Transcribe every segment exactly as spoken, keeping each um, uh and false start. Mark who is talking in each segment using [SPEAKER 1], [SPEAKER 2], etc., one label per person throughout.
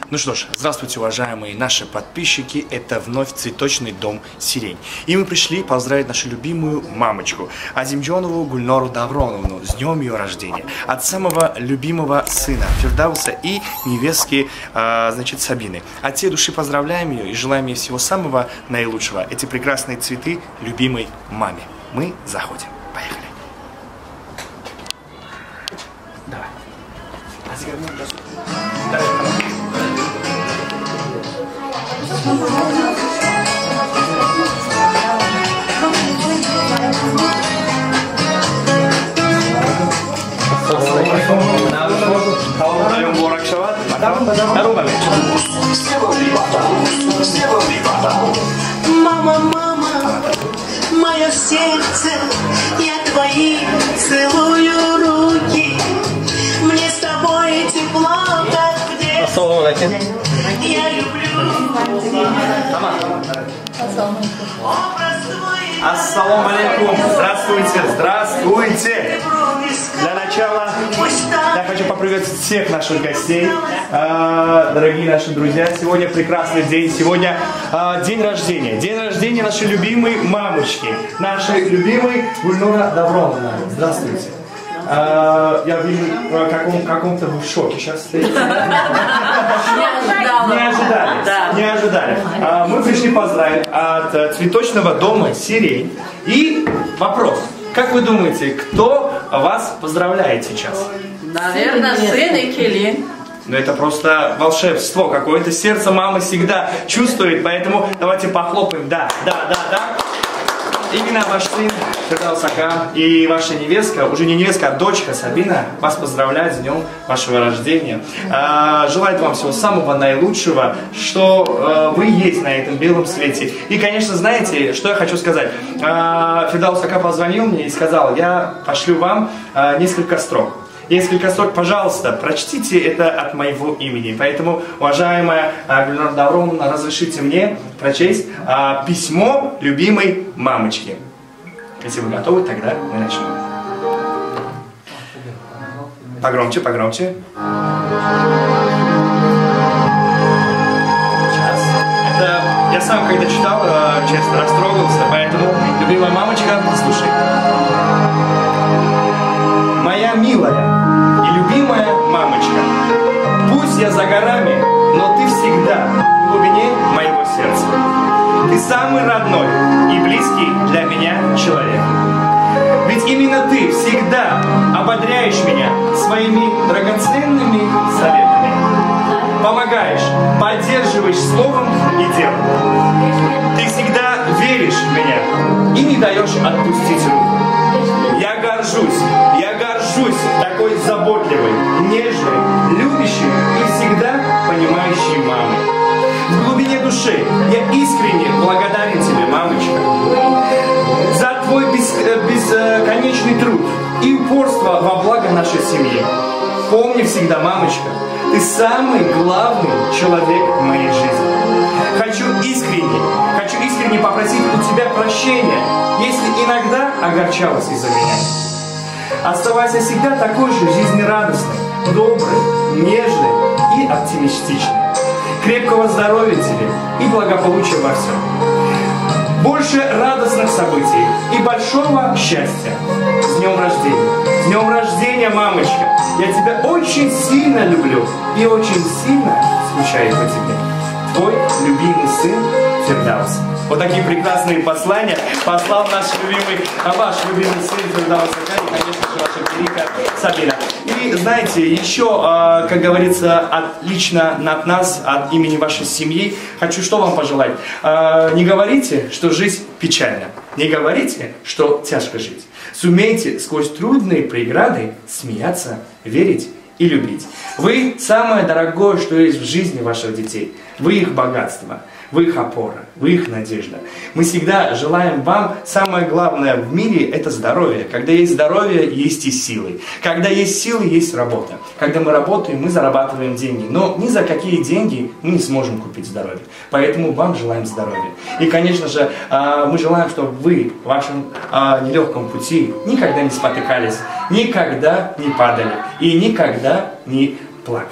[SPEAKER 1] Ну что ж, здравствуйте, уважаемые наши подписчики, это вновь цветочный дом «Сирень». И мы пришли поздравить нашу любимую мамочку, Азимджонову Гульнору Давроновну, с днем ее рождения. От самого любимого сына Фирдауса и невестки, э, значит, Сабины. От всей души поздравляем ее и желаем ей всего самого наилучшего. Эти прекрасные цветы любимой маме. Мы заходим. Поехали. Давай.
[SPEAKER 2] Мама, мама, мое сердце, я твои целую руки. Мне с тобой тепло, как в детстве. Я люблю
[SPEAKER 1] Ассаламу алейкум. Здравствуйте, здравствуйте. Для начала я хочу поприветствовать всех наших гостей, э, дорогие наши друзья. Сегодня прекрасный день, сегодня э, день рождения. День рождения нашей любимой мамочки, нашей любимой Гульнора Давроновна. Здравствуйте. Uh, я вижу, в каком, каком-то вы в шоке сейчас стоите. Не ожидали. Да. Не ожидали. Uh, мы пришли поздравить от uh, цветочного дома «Сирень». И вопрос. Как вы думаете, кто вас поздравляет сейчас?
[SPEAKER 3] Наверное, сын и Келин.
[SPEAKER 1] Ну это просто волшебство какое-то. Сердце мамы всегда чувствует, поэтому давайте похлопаем. Да, да, да, да. Именно ваш сын Фирдаус Ака и ваша невестка, уже не невестка, а дочка Сабина, вас поздравляет с днем вашего рождения. А, желает вам всего самого наилучшего, что а, вы есть на этом белом свете. И, конечно, знаете, что я хочу сказать. А, Фирдаус Ака позвонил мне и сказал, я пошлю вам а, несколько строк. Несколько строк, пожалуйста, прочтите это от моего имени. Поэтому, уважаемая Гульнора Давроновна, разрешите мне прочесть а, письмо любимой мамочки. Если вы готовы, тогда мы начнем. Погромче, погромче. Сейчас. Это я сам, когда читал, честно растрогался, поэтому, любимая мамочка, слушай. Моя милая и любимая мамочка, пусть я за горами, но ты всегда в глубине моего сердца. Ты самый родной и близкий для меня человек. Ведь именно ты всегда ободряешь меня своими драгоценными советами. Помогаешь, поддерживаешь словом и делом. Ты всегда веришь в меня и не даешь отпустить руку. Я горжусь, я горжусь такой заботливой, нежной, любящей и всегда понимающей мамой. В глубине души я искренне благодарен тебе, мамочка, за твой бес, бесконечный труд и упорство во благо нашей семьи. Помни всегда, мамочка, ты самый главный человек в моей жизни. Хочу искренне, хочу искренне попросить у тебя прощения, если иногда огорчалась из-за меня. Оставайся всегда такой же жизнерадостной, доброй, нежной и оптимистичной. Крепкого здоровья тебе и благополучия во всем. Больше радостных событий и большого счастья. С днем рождения! С днем рождения, мамочка! Я тебя очень сильно люблю и очень сильно скучаю по тебе. Твой любимый сын Фирдаус. Вот такие прекрасные послания послал наш любимый, а ваш любимый сын Фирдаус Ака и, конечно же, ваша перика Сабина. И знаете, еще, как говорится, от, лично от нас, от имени вашей семьи, хочу что вам пожелать. Не говорите, что жизнь печальна. Не говорите, что тяжко жить. Сумейте сквозь трудные преграды смеяться, верить и любить. Вы самое дорогое, что есть в жизни ваших детей. Вы их богатство. Вы их опора, вы их надежда. Мы всегда желаем вам, самое главное в мире, это здоровье. Когда есть здоровье, есть и силы. Когда есть силы, есть работа. Когда мы работаем, мы зарабатываем деньги. Но ни за какие деньги мы не сможем купить здоровье. Поэтому вам желаем здоровья. И, конечно же, мы желаем, чтобы вы в вашем нелегком пути никогда не спотыкались, никогда не падали и никогда не плакали.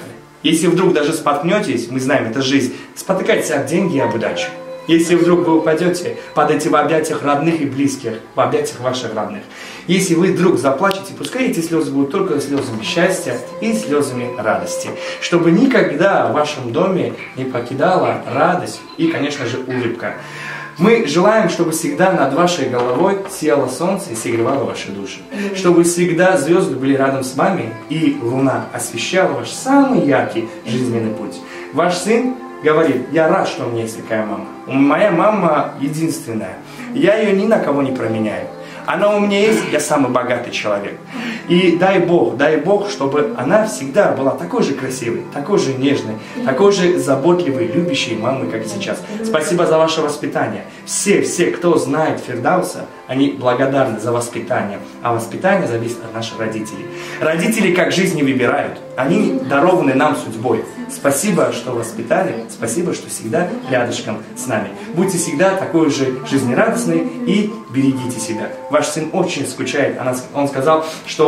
[SPEAKER 1] Если вдруг даже споткнетесь, мы знаем, это жизнь, спотыкайтесь об деньги и об удачу. Если вдруг вы упадете, падайте в объятиях родных и близких, в объятиях ваших родных. Если вы вдруг заплачете, пускай эти слезы будут только слезами счастья и слезами радости. Чтобы никогда в вашем доме не покидала радость и, конечно же, улыбка. Мы желаем, чтобы всегда над вашей головой сияло солнце и согревало ваши души. Чтобы всегда звезды были рядом с вами и луна освещала ваш самый яркий жизненный путь. Ваш сын говорит: я рад, что у меня есть такая мама. Моя мама единственная. Я ее ни на кого не променяю. Она у меня есть, я самый богатый человек. И дай Бог, дай Бог, чтобы она всегда была такой же красивой, такой же нежной, такой же заботливой, любящей мамой, как и сейчас. Спасибо за ваше воспитание. Все, все, кто знает Фирдауса, они благодарны за воспитание. А воспитание зависит от наших родителей. Родители как жизнь не выбирают. Они дарованы нам судьбой. Спасибо, что воспитали. Спасибо, что всегда рядышком с нами. Будьте всегда такой же жизнерадостной и берегите себя. Ваш сын очень скучает. Он сказал,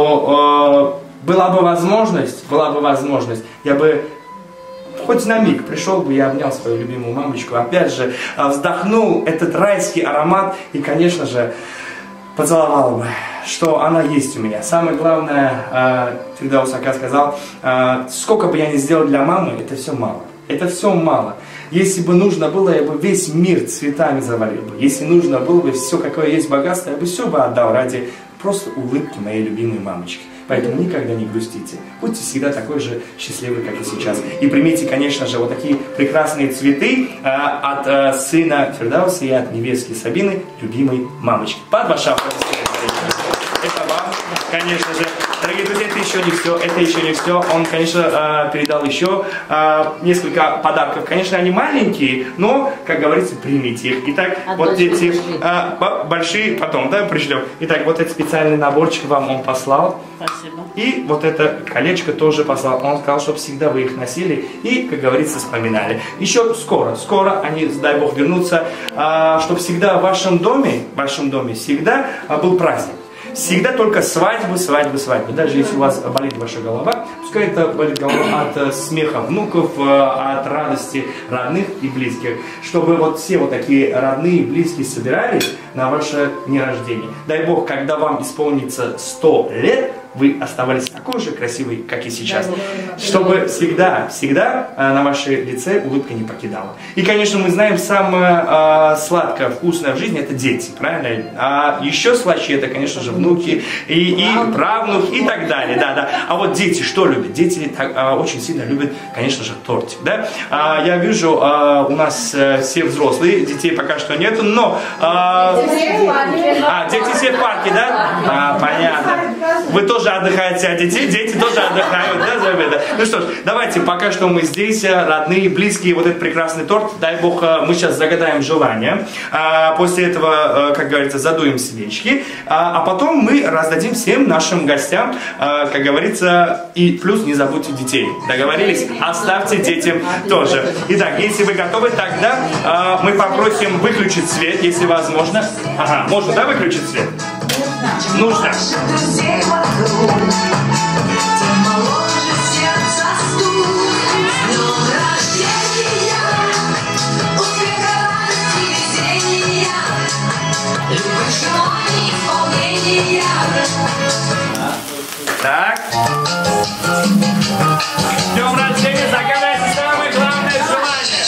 [SPEAKER 1] что э, была бы возможность, была бы возможность, я бы хоть на миг пришел бы, я обнял свою любимую мамочку, опять же вздохнул этот райский аромат и, конечно же, поцеловал бы, что она есть у меня. Самое главное, Фирдаус Ака сказал, сколько бы я ни сделал для мамы, это все мало. Это все мало. Если бы нужно было, я бы весь мир цветами завалил бы. Если нужно было бы все, какое есть богатство, я бы все бы отдал ради просто улыбки моей любимой мамочки. Поэтому никогда не грустите. Будьте всегда такой же счастливы, как и сейчас. И примите, конечно же, вот такие прекрасные цветы э, от э, сына Фирдауса и от невестки Сабины, любимой мамочки. Под ваши аплодисменты. Это вам, конечно же. Дорогие друзья, это еще не все, это еще не все. Он, конечно, передал еще несколько подарков. Конечно, они маленькие, но, как говорится, примите их. Итак, а вот эти большие. большие потом, да, пришлем. Итак, вот этот специальный наборчик вам он послал.
[SPEAKER 3] Спасибо.
[SPEAKER 1] И вот это колечко тоже послал. Он сказал, чтобы всегда вы их носили и, как говорится, вспоминали. Еще скоро, скоро они, дай Бог, вернутся, чтобы всегда в вашем доме, в вашем доме всегда был праздник. Всегда только свадьбы, свадьбы, свадьбы. Даже если у вас болит ваша голова, пускай это болит голова от смеха внуков, от радости родных и близких. Чтобы вот все вот такие родные и близкие собирались на ваше день рождения. Дай Бог, когда вам исполнится сто лет, вы оставались такой же красивой, как и сейчас. Чтобы всегда, всегда на вашем лице улыбка не покидала. И, конечно, мы знаем, самое э, сладкое, вкусное в жизни — это дети, правильно? А еще слаще — это, конечно же, внуки и, и правнук и так далее. Да, да. А вот дети что любят? Дети так, э, очень сильно любят, конечно же, тортик. Да? А, я вижу, э, у нас э, все взрослые, детей пока что нету, но... Э, а, дети все в парке, да? А, понятно. Вы тоже отдыхаете от детей, дети тоже отдыхают, да, Забеда? Ну что ж, давайте, пока что мы здесь, родные, близкие, вот этот прекрасный торт, дай Бог, мы сейчас загадаем желание, после этого, как говорится, задуем свечки, а потом мы раздадим всем нашим гостям, как говорится, и плюс не забудьте детей. Договорились? Оставьте детям тоже. Итак, если вы готовы, тогда мы попросим выключить свет, если возможно. Ага, можно, да, выключить свет? Нужно. Так. С днем рождения, загадайте самое главное желание.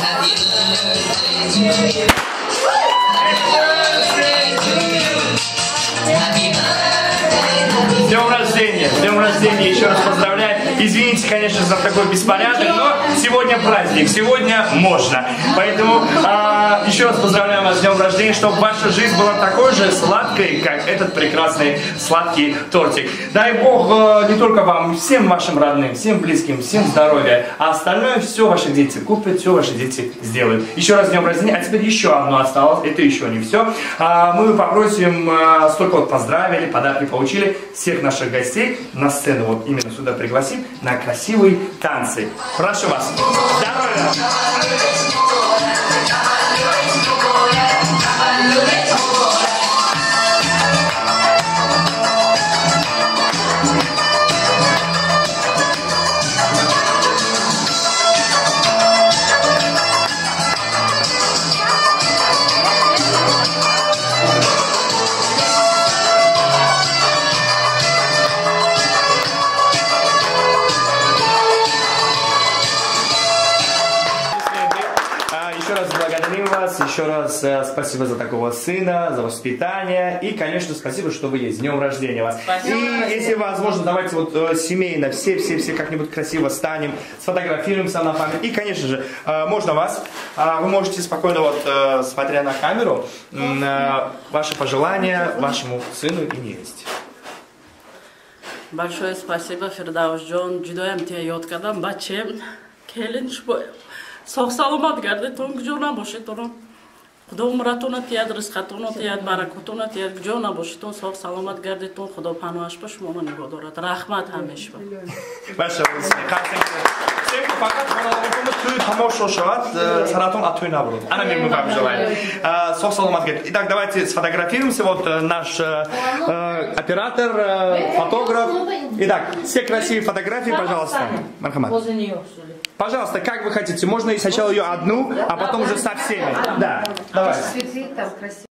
[SPEAKER 1] С днем рождения, с днем рождения, еще раз поздравляю. Извините, конечно, за такой беспорядок, но сегодня праздник, сегодня можно. Поэтому а, еще раз поздравляю вас с днем рождения, чтобы ваша жизнь была такой же сладкой, как этот прекрасный сладкий тортик. Дай Бог не только вам, всем вашим родным, всем близким, всем здоровья, а остальное все ваши дети купят, все ваши дети сделают. Еще раз с днем рождения, а теперь еще одно осталось, это еще не все. А, мы попросим, а, столько вот поздравили, подарки получили, всех наших гостей на сцену вот именно сюда пригласим на красивые танцы. Прошу вас. Здоровья! еще раз э, спасибо за такого сына, за воспитание. И, конечно, спасибо, что вы есть. С днем рождения вас.
[SPEAKER 3] Спасибо.
[SPEAKER 1] И, если возможно, давайте вот э, семейно все-все-все как-нибудь красиво станем, сфотографируемся на память. И, конечно же, э, можно вас. Э, вы можете спокойно, вот, э, смотря на камеру, э, ваши пожелания вашему сыну и невесте.
[SPEAKER 4] Большое спасибо, Фирдаус Джон. Джидоям те йоткадам бачем. Келин шбо. Сог саломат гардетон гджона бошетон. Худо умратона тияд ризқатона тияд баракатона тияд гджона бошетон. Сог саломат гардетон. Худо пануаш ба шумо нигоҳдорад. Рахмат ҳамеша.
[SPEAKER 1] Баша, всем фақат хонадонатон туй тамошо шавад, саратон от туй набудет. Ана мы вам желаем. Сог саломат гардетон. Итак, давайте сфотографируемся. Вот наш э, оператор, э, фотограф. Итак, все красивые фотографии, пожалуйста. Мархамат. Пожалуйста, как вы хотите. Можно и сначала ее одну, а потом уже со всеми. Да, давай.